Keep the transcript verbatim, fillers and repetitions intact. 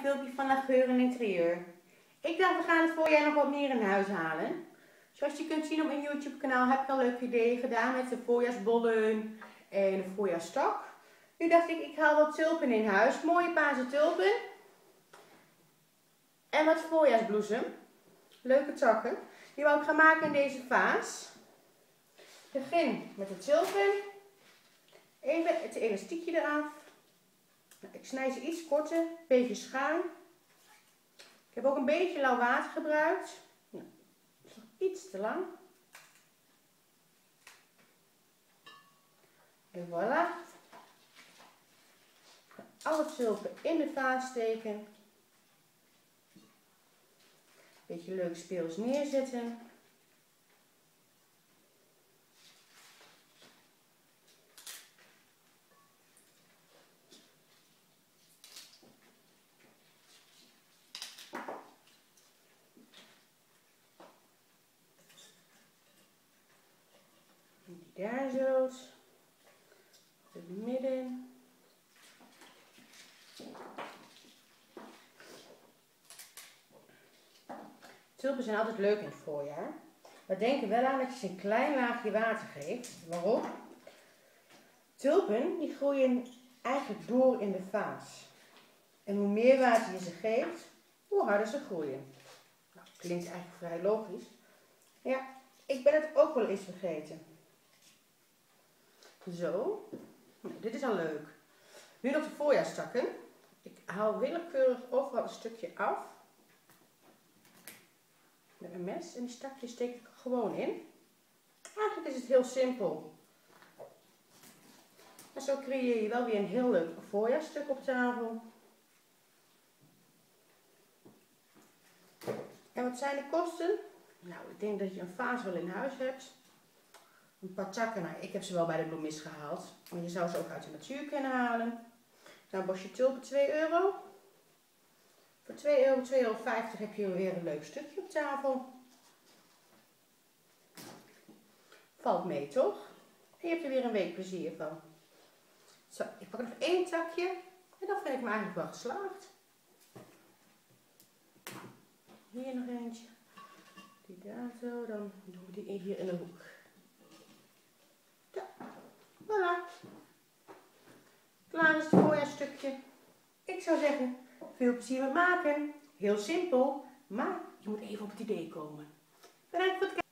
filmpje van La Geur en Interieur. Ik dacht, we gaan het voorjaar nog wat meer in huis halen. Zoals je kunt zien op mijn YouTube kanaal heb ik al leuke ideeën gedaan met de voorjaarsbollen en de voorjaarstak. Nu dacht ik, ik haal wat tulpen in huis. Mooie paarse tulpen. En wat voorjaarsbloesem. Leuke takken. Die wou ik gaan maken in deze vaas. Ik begin met de tulpen. Even het elastiekje eraf. Ik snij ze iets korter, een beetje schuin. Ik heb ook een beetje lauw water gebruikt. Nou, dat is nog iets te lang. En voilà. Alle tulpen in de vaas steken. Beetje leuk speels neerzetten. En die daar zo. In het midden. Tulpen zijn altijd leuk in het voorjaar. We denken wel aan dat je ze een klein laagje water geeft. Waarom? Tulpen die groeien eigenlijk door in de vaas. En hoe meer water je ze geeft, hoe harder ze groeien. Nou, klinkt eigenlijk vrij logisch. Ja, ik ben het ook wel eens vergeten. Zo. Nou, dit is al leuk. Nu nog de voorjaarstakken. Ik haal willekeurig overal een stukje af. Met een mes. En die stakjes steek ik gewoon in. Eigenlijk is het heel simpel. En zo creëer je wel weer een heel leuk voorjaarstuk op tafel. En wat zijn de kosten? Nou, ik denk dat je een vaas wel in huis hebt. Een paar takken, nou, ik heb ze wel bij de bloemist gehaald. Maar je zou ze ook uit de natuur kunnen halen. Nou, een bosje tulpen twee euro. Voor twee euro, twee euro vijftig heb je weer een leuk stukje op tafel. Valt mee, toch? En je hebt er weer een week plezier van. Zo, ik pak nog één takje. En dan vind ik me eigenlijk wel geslaagd. Hier nog eentje. Die daar zo. Dan doen we die hier in de hoek. Ja, voilà. Klaar is het voorjaarstukje. Ik zou zeggen, veel plezier met maken. Heel simpel, maar je moet even op het idee komen. Bedankt voor het kijken.